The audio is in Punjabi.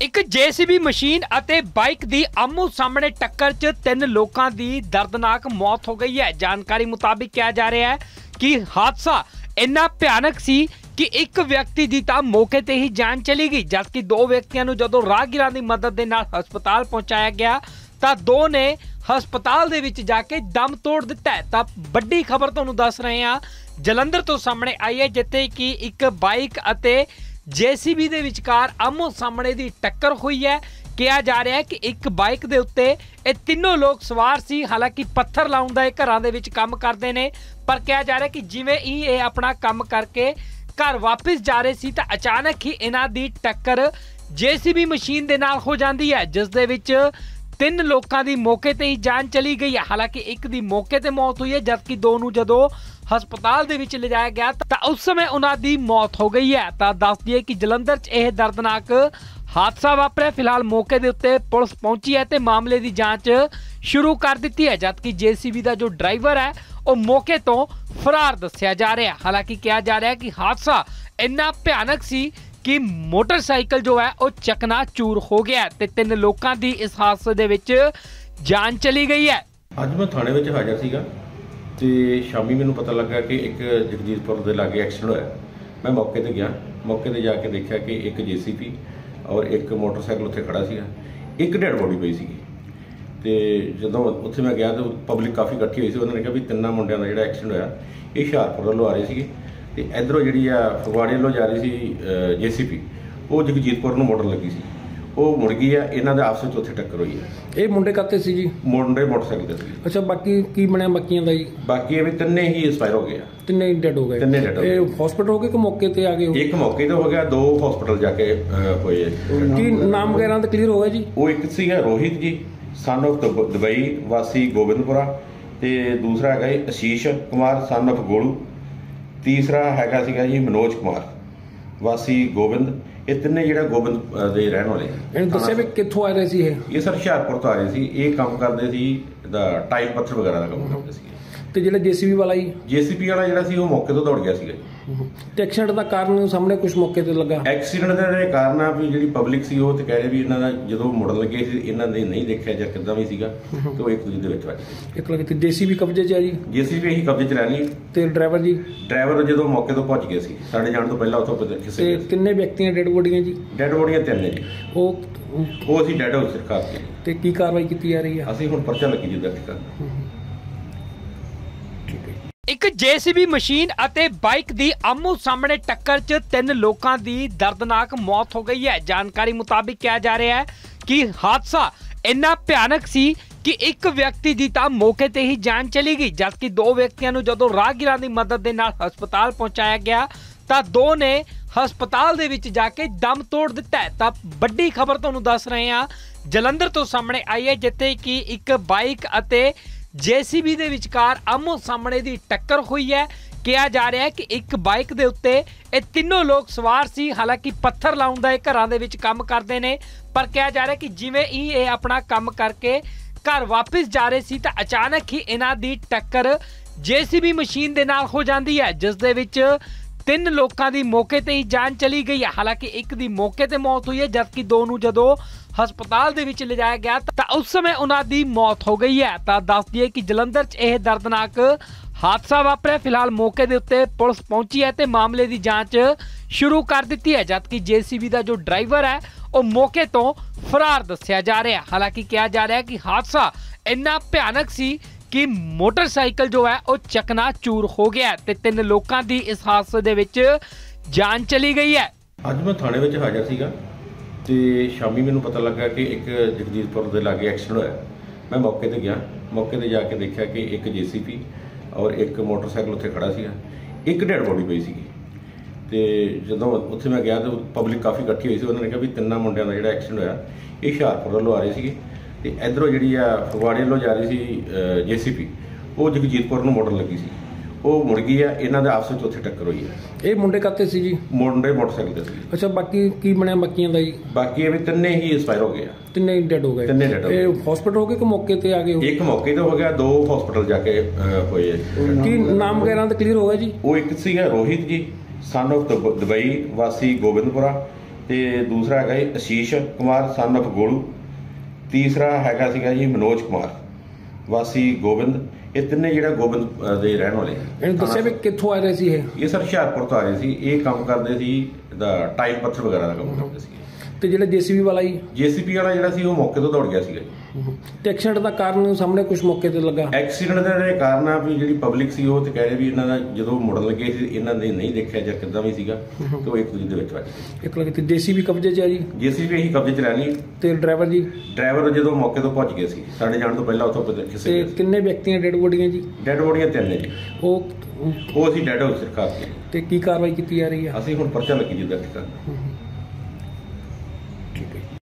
ਇੱਕ ਜੇਸੀਬੀ ਮਸ਼ੀਨ ਅਤੇ ਬਾਈਕ ਦੀ ਆਮੋ ਸਾਹਮਣੇ ਟੱਕਰ 'ਚ 3 ਲੋਕਾਂ ਦੀ ਦਰਦਨਾਕ ਮੌਤ ਹੋ ਗਈ ਹੈ। ਜਾਣਕਾਰੀ ਮੁਤਾबिक ਕਿਹਾ ਜਾ ਰਿਹਾ ਹੈ ਕਿ ਹਾਦਸਾ ਇੰਨਾ ਭਿਆਨਕ ਸੀ ਕਿ ਇੱਕ ਵਿਅਕਤੀ ਦੀ ਤਾਂ ਮੌਕੇ ਤੇ ਹੀ ਜਾਨ ਚਲੀ ਗਈ, ਜਦਕਿ 2 ਵਿਅਕਤੀਆਂ ਨੂੰ ਜਦੋਂ ਰਾਹਗੀਰਾਂ ਦੀ ਮਦਦ ਦੇ ਨਾਲ ਹਸਪਤਾਲ ਪਹੁੰਚਾਇਆ ਗਿਆ ਤਾਂ 2 ਨੇ ਹਸਪਤਾਲ ਦੇ ਵਿੱਚ ਜਾ ਕੇ ਦਮ ਤੋੜ ਦਿੱਤਾ ਹੈ। ਤਾਂ ਵੱਡੀ ਖਬਰ ਤੁਹਾਨੂੰ ਦੱਸ ਰਹੇ ਹਾਂ ਜਲੰਧਰ ਤੋਂ ਸਾਹਮਣੇ ਆਈ ਹੈ, ਜਿੱਥੇ ਕਿ ਇੱਕ ਬਾਈਕ ਅਤੇ जेसीबी ਦੇ ਵਿਚਕਾਰ ਆਮੋ ਸਾਹਮਣੇ ਦੀ ਟੱਕਰ ਹੋਈ ਹੈ। ਕਿਹਾ ਜਾ ਰਿਹਾ ਹੈ ਕਿ ਇੱਕ ਬਾਈਕ ਦੇ ਉੱਤੇ ਇਹ ਤਿੰਨੋਂ ਲੋਕ ਸਵਾਰ ਸੀ। ਹਾਲਾਂਕਿ ਪੱਥਰ ਲਾਉਣ ਦਾ ਇਹ ਘਰਾਂ ਦੇ ਵਿੱਚ ਕੰਮ ਕਰਦੇ ਨੇ, ਪਰ ਕਿਹਾ ਜਾ ਰਿਹਾ ਕਿ ਜਿਵੇਂ ਹੀ ਇਹ ਆਪਣਾ ਕੰਮ ਕਰਕੇ ਘਰ ਵਾਪਸ ਜਾ ਰਹੇ ਸੀ ਤਾਂ ਅਚਾਨਕ ਹੀ ਇਹਨਾਂ ਦੀ ਟੱਕਰ जेसीबी ਮਸ਼ੀਨ ਦੇ ਨਾਲ ਹੋ ਜਾਂਦੀ ਹੈ, ਜਿਸ ਦੇ ਵਿੱਚ 3 ਲੋਕਾਂ ਦੀ ਮੌਕੇ ਤੇ ਹੀ ਜਾਨ ਚਲੀ ਗਈ ਹੈ। ਹਾਲਾਂਕਿ ਇੱਕ ਦੀ ਮੌਕੇ ਤੇ ਮੌਤ ਹੋਈ ਹੈ, ਜਦਕਿ 2 ਨੂੰ ਜਦੋਂ ਹਸਪਤਾਲ ਦੇ ਵਿੱਚ ਲਿਜਾਇਆ ਗਿਆ ਤਾਂ ਉਸ ਸਮੇਂ ਉਹਨਾਂ ਦੀ ਮੌਤ ਹੋ ਗਈ ਹੈ। ਤਾਂ ਦੱਸ ਦਈਏ ਕਿ ਜਲੰਧਰ 'ਚ ਇਹ ਦਰਦਨਾਕ ਹਾਦਸਾ ਵਾਪਰਿਆ। ਫਿਲਹਾਲ ਮੌਕੇ ਦੇ ਉੱਤੇ ਪੁਲਿਸ ਪਹੁੰਚੀ ਹੈ ਤੇ ਮਾਮਲੇ ਦੀ ਜਾਂਚ ਸ਼ੁਰੂ ਕਰ ਦਿੱਤੀ ਹੈ, ਜਦਕਿ ਜੇਸੀਬੀ ਦਾ ਜੋ ਡਰਾਈਵਰ ਹੈ ਉਹ ਮੌਕੇ ਤੋਂ ਫਰਾਰ ਦੱਸਿਆ ਜਾ ਰਿਹਾ। ਹਾਲਾਂਕਿ ਕਿਹਾ ਜਾ ਰਿਹਾ ਕਿ ਹਾਦਸਾ ਇੰਨਾ ਭਿਆਨਕ ਸੀ ਕਿ ਮੋਟਰਸਾਈਕਲ ਜੋ ਹੈ ਉਹ ਚਕਨਾਚੂਰ ਹੋ ਗਿਆ ਤੇ 3 ਲੋਕਾਂ ਦੀ ਇਸ ਹਾਦਸੇ ਦੇ ਵਿੱਚ ਜਾਨ ਚਲੀ ਗਈ ਹੈ। ਅੱਜ ਮੈਂ ਥਾਣੇ ਵਿੱਚ ਹਾਜ਼ਰ ਸੀਗਾ ਤੇ ਸ਼ਾਮੀ ਮੈਨੂੰ ਪਤਾ ਲੱਗਾ ਕਿ ਇੱਕ ਜਗਜੀਤਪੁਰ ਦੇ ਲਾਗੇ ਐਕਸੀਡੈਂਟ ਹੋਇਆ। ਮੈਂ ਮੌਕੇ ਤੇ ਗਿਆ, ਮੌਕੇ ਤੇ ਜਾ ਕੇ ਦੇਖਿਆ ਕਿ ਇੱਕ ਜੇਸੀਬੀ ਔਰ ਇੱਕ ਮੋਟਰਸਾਈਕਲ ਉੱਥੇ ਖੜਾ ਸੀਗਾ, ਇੱਕ ਡੈਡ ਬੋਡੀ ਪਈ ਸੀਗੀ। ਤੇ ਜਦੋਂ ਉੱਥੇ ਮੈਂ ਗਿਆ ਤਾਂ ਪਬਲਿਕ ਕਾਫੀ ਇਕੱਠੀ ਹੋਈ ਸੀ। ਉਹਨਾਂ ਨੇ ਕਿਹਾ ਵੀ 3 ਮੁੰਡਿਆਂ ਦਾ ਜਿਹੜਾ ਐਕਸੀਡੈਂਟ ਹੋਇਆ ਇਹ ਹੁਸ਼ਿਆਰਪੁਰ ਵੱਲੋਂ ਆ ਰਹੇ ਸੀਗੇ ਤੇ ਇਧਰੋਂ ਜਿਹੜੀ ਆ ਫਗਵਾੜੇ ਵੱਲੋਂ ਜਾ ਰਹੀ ਸੀ ਜੇਸੀਬੀ, ਉਹ ਜਗਜੀਤਪੁਰ ਨੂੰ ਮੋੜਨ ਲੱਗੀ ਸੀ, ਉਹ ਮੁੜ ਗਈ ਆ। ਇਹਨਾਂ ਦੇ ਆਪਸ ਵਿੱਚ ਉੱਥੇ ਟੱਕਰ ਹੋਈ ਹੈ। ਇਹ ਮੁੰਡੇ ਕਾਤੇ ਸੀ ਜੀ? ਮੁੰਡੇ ਮੋਟਰਸਾਈਕਲ ਤੇ ਸੀ। ਅੱਛਾ, ਬਾਕੀ ਕੀ ਬਣਿਆ ਬਾਕੀਆਂ ਦਾ ਜੀ? ਬਾਕੀ ਇਹ ਵੀ 3 ਹੀ ਐਕਸਪਾਇਰ ਹੋ ਗਏ ਆ। 3 ਹੀ ਡੈਡ ਹੋ ਗਏ। 3 ਡੈਡ ਹੋ ਗਏ। ਇਹ ਹਸਪੀਟਲ ਹੋ ਗਏ ਕਿ ਮੌਕੇ ਤੇ ਆ ਗਏ? ਇੱਕ ਮੌਕੇ ਤੇ ਹੋ ਗਿਆ, 2 ਹਸਪੀਟਲ ਜਾ ਕੇ ਹੋਏ ਆ। ਕੀ ਨਾਮ ਵਗੈਰਾ ਤਾਂ ਕਲੀਅਰ ਹੋ ਗਿਆ ਜੀ? ਉਹ ਇੱਕ ਸੀਗਾ ਰੋਹਿਤ ਜੀ, ਸਨ ਆਫ ਦੁਬਈ, ਵਾਸੀ ਗੋਬਿੰਦਪੁਰਾ, ਤੇ ਦੂਸਰਾ ਹੈਗਾ ਜੀ ਅਸ਼ੀਸ਼ ਕੁਮਾਰ, ਸਨ ਆਫ ਗੋਲੂ, ਤੀਸਰਾ ਹੈਗਾ ਸੀਗਾ ਜੀ ਮਨੋਜ ਕੁਮਾਰ, ਵਾਸੀ ਗੋਬਿੰਦ। ਇਹ 3 ਜਿਹੜਾ ਗੋਬਿੰਦ ਦੇ ਰਹਿਣ ਵਾਲੇ। ਇਹਨੂੰ ਦੱਸਿਆ ਵੀ ਕਿੱਥੋਂ ਆ ਰਹੇ ਸੀ ਇਹ ਸਰ ਹੁਸ਼ਿਆਰਪੁਰ ਤੋਂ ਆ ਰਹੇ ਸੀ। ਇਹ ਕੰਮ ਕਰਦੇ ਸੀ ਟਾਈਲ ਪੱਥਰ ਵਗੈਰਾ ਦਾ ਕੰਮ ਕਰਦੇ ਸੀ। ਤੇ ਜਿਹੜਾ ਜੇਸੀਬੀ ਵਾਲਾ ਜੀ? ਜੇਸੀਬੀ ਵਾਲਾ ਜਿਹੜਾ ਸੀ ਉਹ ਮੌਕੇ ਤੋਂ ਦੌੜ ਗਿਆ ਸੀਗਾ। ਤੇ ਐਕਸੀਡੈਂਟ ਦਾ ਕਾਰਨ ਸਾਹਮਣੇ ਕੁਝ ਮੌਕੇ ਤੇ ਲੱਗਾ? ਐਕਸੀਡੈਂਟ ਦਾ ਕਾਰਨ ਆ ਵੀ ਜਿਹੜੀ ਪਬਲਿਕ ਸੀ ਉਹ ਤੇ ਕਹਿ ਰਹੇ ਵੀ ਇਹਨਾਂ ਦਾ ਜਦੋਂ ਮੁੜਨ ਲੱਗੇ ਸੀ ਇਹਨਾਂ ਨੇ ਨਹੀਂ ਦੇਖਿਆ ਜਾਂ ਕਿੱਦਾਂ ਵੀ ਸੀਗਾ ਕਿ ਉਹ ਇੱਕ ਦੂਜੇ ਦੇ ਵਿੱਚ ਵੱਜ ਗਏ। ਇੱਕ ਲੱਗੇ ਤੇ ਜੇਸੀਬੀ ਕਬਜ਼ੇ 'ਚ ਆ ਜੀ? ਜੇਸੀਬੀ ਇਹੀ ਕਬਜ਼ੇ 'ਚ ਲੈ ਲਈ। ਤੇ ਡਰਾਈਵਰ ਜੀ? ਡਰਾਈਵਰ ਜਦੋਂ ਮੌਕੇ ਤੋਂ ਪਹੁੰਚ ਗਏ ਸੀ, ਸਾਡੇ ਜਾਣ ਤੋਂ ਪਹਿਲਾਂ ਉੱਥੋਂ ਕਿਸੇ। ਤੇ ਕਿੰਨੇ ਵਿਅਕਤੀਆਂ ਡੈਡ ਬੋਡੀਆਂ ਜੀ? ਡੈਡ ਬੋਡੀਆਂ 3 ਨੇ ਜੀ। ਉਹ ਅਸੀਂ ਡੈਡ ਹਾਊਸ ਸਰਕਾਰ ਤੇ। ਤੇ ਕੀ ਕਾਰਵਾਈ ਕੀਤੀ ਜਾ ਰਹੀ ਹੈ? ਅਸੀਂ ਹੁਣ ਪਰਚਾ ਲੱਗੀ ਜੀ ਦਰਜ ਕਰਨ। ਇੱਕ ਜੇਸੀਬੀ ਮਸ਼ੀਨ ਅਤੇ ਬਾਈਕ ਦੀ ਆਮੋ ਸਾਹਮਣੇ ਟੱਕਰ 'ਚ 3 ਲੋਕਾਂ ਦੀ ਦਰਦਨਾਕ ਮੌਤ ਹੋ ਗਈ ਹੈ। ਜਾਣਕਾਰੀ ਮੁਤਾबिक ਕਿਹਾ ਜਾ ਰਿਹਾ ਹੈ ਕਿ ਹਾਦਸਾ ਇੰਨਾ ਭਿਆਨਕ ਸੀ ਕਿ ਇੱਕ ਵਿਅਕਤੀ ਦੀ ਤਾਂ ਮੌਕੇ ਤੇ ਹੀ ਜਾਨ ਚਲੀ ਗਈ, ਜਦਕਿ 2 ਵਿਅਕਤੀਆਂ ਨੂੰ ਜਦੋਂ ਰਾਹਗੀਰਾਂ ਦੀ ਮਦਦ ਦੇ ਨਾਲ ਹਸਪਤਾਲ ਪਹੁੰਚਾਇਆ ਗਿਆ ਤਾਂ 2 ਨੇ ਹਸਪਤਾਲ ਦੇ ਵਿੱਚ ਜਾ ਕੇ ਦਮ ਤੋੜ ਦਿੱਤਾ ਹੈ। ਤਾਂ ਵੱਡੀ ਖਬਰ ਤੁਹਾਨੂੰ ਦੱਸ ਰਹੇ ਹਾਂ ਜਲੰਧਰ ਤੋਂ ਸਾਹਮਣੇ ਆਈ ਹੈ, ਜਿੱਥੇ ਕਿ ਇੱਕ ਬਾਈਕ ਅਤੇ जेसीबी ਦੇ ਵਿਚਕਾਰ ਆਮੋ ਸਾਹਮਣੇ ਦੀ ਟੱਕਰ ਹੋਈ ਹੈ। ਕਿਹਾ ਜਾ ਰਿਹਾ ਹੈ ਕਿ ਇੱਕ ਬਾਈਕ ਦੇ ਉੱਤੇ ਇਹ ਤਿੰਨੋਂ ਲੋਕ ਸਵਾਰ ਸੀ। ਹਾਲਾਂਕਿ ਪੱਥਰ ਲਾਉਣ ਦਾ ਇਹ ਘਰਾਂ ਦੇ ਵਿੱਚ ਕੰਮ ਕਰਦੇ ਨੇ, ਪਰ ਕਿਹਾ ਜਾ ਰਿਹਾ ਕਿ ਜਿਵੇਂ ਹੀ ਇਹ ਆਪਣਾ ਕੰਮ ਕਰਕੇ ਘਰ ਵਾਪਸ ਜਾ ਰਹੇ ਸੀ ਤਾਂ ਅਚਾਨਕ ਹੀ ਇਹਨਾਂ ਦੀ ਟੱਕਰ ਜੇਸੀਬੀ ਮਸ਼ੀਨ ਦੇ ਨਾਲ ਹੋ ਜਾਂਦੀ ਹੈ, ਜਿਸ ਦੇ ਵਿੱਚ 3 ਲੋਕਾਂ ਦੀ ਮੌਕੇ ਤੇ ਹੀ ਜਾਨ ਚਲੀ ਗਈ ਹੈ। ਹਾਲਾਂਕਿ ਇੱਕ ਦੀ ਮੌਕੇ ਤੇ ਮੌਤ ਹੋਈ ਹੈ, ਜਦਕਿ 2 ਨੂੰ ਜਦੋਂ ਹਸਪਤਾਲ ਦੇ ਵਿੱਚ ਲਿਜਾਇਆ ਗਿਆ ਤਾਂ ਉਸ ਸਮੇਂ ਉਹਨਾਂ ਦੀ ਮੌਤ ਹੋ ਗਈ ਹੈ। ਤਾਂ ਦੱਸ ਦਈਏ ਕਿ ਜਲੰਧਰ 'ਚ ਇਹ ਦਰਦਨਾਕ ਹਾਦਸਾ ਵਾਪਰਿਆ। ਫਿਲਹਾਲ ਮੌਕੇ ਦੇ ਉੱਤੇ ਪੁਲਿਸ ਪਹੁੰਚੀ ਹੈ ਤੇ ਮਾਮਲੇ ਦੀ ਜਾਂਚ ਸ਼ੁਰੂ ਕਰ ਦਿੱਤੀ ਹੈ, ਜਦਕਿ ਜੇਸੀਬੀ ਦਾ ਜੋ ਡਰਾਈਵਰ ਹੈ ਉਹ ਮੌਕੇ ਤੋਂ ਫਰਾਰ ਦੱਸਿਆ ਜਾ ਰਿਹਾ। ਹਾਲਾਂਕਿ ਕਿਹਾ ਜਾ ਰਿਹਾ ਕਿ ਹਾਦਸਾ ਇੰਨਾ ਭਿਆਨਕ ਸੀ ਕਿ ਮੋਟਰਸਾਈਕਲ ਜੋ ਹੈ ਉਹ ਚਕਨਾਚੂਰ ਹੋ ਗਿਆ ਤੇ 3 ਲੋਕਾਂ ਦੀ ਇਸ ਹਾਦਸੇ ਦੇ ਵਿੱਚ ਜਾਨ ਚਲੀ ਗਈ ਹੈ। ਅੱਜ ਮੈਂ ਥਾਣੇ ਵਿੱਚ ਹਾਜ਼ਰ ਸੀਗਾ ਤੇ ਸ਼ਾਮੀ ਮੈਨੂੰ ਪਤਾ ਲੱਗਾ ਕਿ ਇੱਕ ਜਗਜੀਤਪੁਰ ਦੇ ਲਾਗੇ ਐਕਸੀਡੈਂਟ ਹੋਇਆ। ਮੈਂ ਮੌਕੇ ਤੇ ਗਿਆ, ਮੌਕੇ ਤੇ ਜਾ ਕੇ ਦੇਖਿਆ ਕਿ ਇੱਕ ਜੇਸੀਬੀ ਔਰ ਇੱਕ ਮੋਟਰਸਾਈਕਲ ਉੱਥੇ ਖੜਾ ਸੀਗਾ, ਇੱਕ ਡੈਡ ਬੋਡੀ ਪਈ ਸੀਗੀ। ਤੇ ਜਦੋਂ ਉੱਥੇ ਮੈਂ ਗਿਆ ਤਾਂ ਪਬਲਿਕ ਕਾਫੀ ਇਕੱਠੀ ਹੋਈ ਸੀ। ਉਹਨਾਂ ਨੇ ਕਿਹਾ ਵੀ 3 ਮੁੰਡਿਆਂ ਦਾ ਜਿਹੜਾ ਐਕਸੀਡੈਂਟ ਹੋਇਆ ਇਹ ਹੁਸ਼ਿਆਰਪੁਰ ਵੱਲੋਂ ਆ ਰਹੇ ਸੀਗੇ ਤੇ ਇਧਰੋਂ ਜਿਹੜੀ ਆ ਫਗਵਾੜੇ ਵੱਲੋਂ ਜਾ ਰਹੀ ਸੀ ਜੇਸੀਬੀ, ਉਹ ਜਗਜੀਤਪੁਰ ਨੂੰ ਮੋੜਨ ਲੱਗੀ ਸੀ, ਉਹ ਮੁੜ ਗਈ ਆ। ਇਹਨਾਂ ਦੇ ਆਪਸ ਵਿੱਚ ਉੱਥੇ ਟੱਕਰ ਹੋਈ ਹੈ। ਇਹ ਮੁੰਡੇ ਕਾਤੇ ਸੀ ਜੀ? ਮੁੰਡੇ ਮੋਟਰਸਾਈਕਲ ਤੇ ਸੀ। ਅੱਛਾ, ਬਾਕੀ ਕੀ ਬਣਿਆ ਬਾਕੀਆਂ ਦਾ ਜੀ? ਬਾਕੀ ਇਹ ਵੀ 3 ਹੀ ਐਕਸਪਾਇਰ ਹੋ ਗਏ ਆ। 3 ਹੀ ਡੈਡ ਹੋ ਗਏ। 3 ਡੈਡ ਹੋ ਗਏ। ਇਹ ਹਸਪੀਟਲ ਹੋ ਗਏ ਕਿ ਮੌਕੇ ਤੇ ਆ ਗਏ? ਇੱਕ ਮੌਕੇ ਤੇ ਹੋ ਗਿਆ, 2 ਹਸਪੀਟਲ ਜਾ ਕੇ ਹੋਏ ਆ। ਕੀ ਨਾਮ ਵਗੈਰਾ ਤਾਂ ਕਲੀਅਰ ਹੋ ਗਿਆ ਜੀ? ਉਹ ਇੱਕ ਸੀਗਾ ਰੋਹਿਤ ਜੀ, ਸਨ ਆਫ ਦੁਬਈ, ਵਾਸੀ ਗੋਬਿੰਦਪੁਰਾ, ਤੇ ਦੂਸਰਾ ਹੈਗਾ ਜੀ ਆਸ਼ੀਸ਼ ਕੁਮਾਰ ਸਨ of ਗੋਲੂ। ਤੀਸਰਾ ਹੈਗਾ ਸੀਗਾ ਜੀ ਮਨੋਜ ਕੁਮਾਰ ਵਾਸੀ ਗੋਬਿੰਦ। ਇਹ ਤਿੰਨੇ ਜਿਹੜਾ ਗੋਬਿੰਦ ਦੇ ਰਹਿਣ ਵਾਲੇ ਇਹਨੂੰ ਦੱਸਿਆ ਵੀ ਕਿੱਥੋਂ ਆ ਰਹੇ ਸੀ ਇਹ ਸਰ ਹੁਸ਼ਿਆਰਪੁਰ ਤੋਂ ਆ ਰਹੇ ਸੀ। ਇਹ ਕੰਮ ਕਰਦੇ ਸੀ ਦਾ ਟਾਈਲ ਪੱਥਰ ਵਗੈਰਾ ਦਾ ਕੰਮ ਕਰਦੇ ਸੀ। ਤੇ ਜਿਹੜਾ ਜੀਸੀਬੀ ਵਾਲਾ ਜੀ ਜੀਸੀਪੀ ਵਾਲਾ ਜਿਹੜਾ ਸੀ ਉਹ ਮੌਕੇ ਤੋਂ ਦੌੜ ਗਿਆ ਸੀਗਾ ਜੀ। ਤੇ ਐਕਸੀਡੈਂਟ ਦਾ ਕਾਰਨ ਸਾਹਮਣੇ ਕੁਝ ਮੌਕੇ ਤੇ ਲੱਗਾ। ਐਕਸੀਡੈਂਟ ਦੇ ਕਾਰਨ ਆ ਵੀ ਜਿਹੜੀ ਪਬਲਿਕ ਸੀ ਉਹ ਤੇ ਕਹਿ ਰਹੇ ਵੀ ਇਹਨਾਂ ਦਾ ਜਦੋਂ ਮੁੜਨ ਲੱਗੇ ਸੀ ਇਹਨਾਂ ਨੇ ਨਹੀਂ ਦੇਖਿਆ ਜਾਂ ਕਿੱਦਾਂ ਵੀ ਸੀਗਾ ਤੇ ਉਹ ਇੱਕ ਦੂਜੇ ਦੇ ਵਿੱਚ ਵੱਜ ਗਏ। ਇੱਕ ਲੱਗੇ ਤੇ ਜੀਸੀਬੀ ਕਬਜ਼ੇ 'ਚ ਆ ਜੀ। ਜੀਸੀਬੀ ਅਸੀਂ ਕਬਜ਼ੇ 'ਚ ਲੈ ਲਈ ਤੇ ਡਰਾਈਵਰ ਜੀ ਡਰਾਈਵਰ ਜਦੋਂ ਮੌਕੇ ਤੋਂ ਪਹੁੰਚ ਗਏ ਸੀ ਸਾਡੇ ਜਾਣ ਤੋਂ ਪਹਿਲਾਂ ਉੱਥੋਂ ਕਿਸੇ ਤੇ ਕਿੰਨੇ ਵਿਅਕਤੀਆਂ ਡੈਡ ਬੋਡੀਆਂ ਜੀ? ਡੈਡ ਬੋਡੀਆਂ 3 ਨੇ ਜੀ। ਉਹ ਅਸੀਂ ਡੈਡ ਹਾਊਸ ਸਰਕਾਰ ਤੇ ਕੀ ਕਾਰਵਾਈ ਕੀਤੀ ਜਾ ਰਹੀ ਹੈ? ਅਸੀਂ ਹੁਣ ਪਰਚਾ ਲੱਗੀ ਜੀ ਦਰਜ ਕਰਨ।